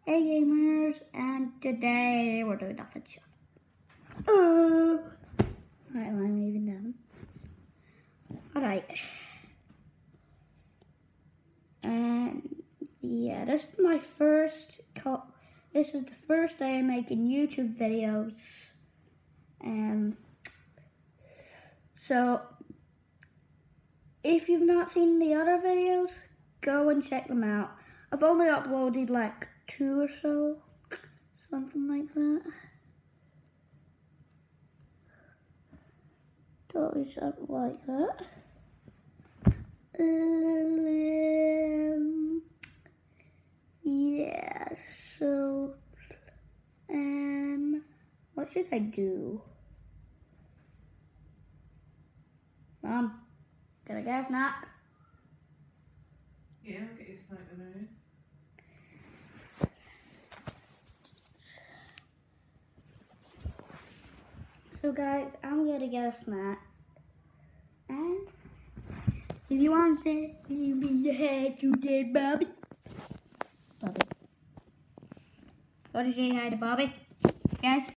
Hey gamers, and today we're doing nothing shop. Alright, I'm leaving them. Alright. And yeah, this is my first this is the first day I'm making YouTube videos. So if you've not seen the other videos, go and check them out. I've only uploaded like 2 or so, something like that. Totally something like that. Yeah, so, what should I do? Mom, can I get a snack? Yeah, I'll get you a snack in a minute. So guys, I'm gonna get a snack. And if you want to say, you mean the head to dead Bobby. Bobby. Go to say hi to Bobby. Guys.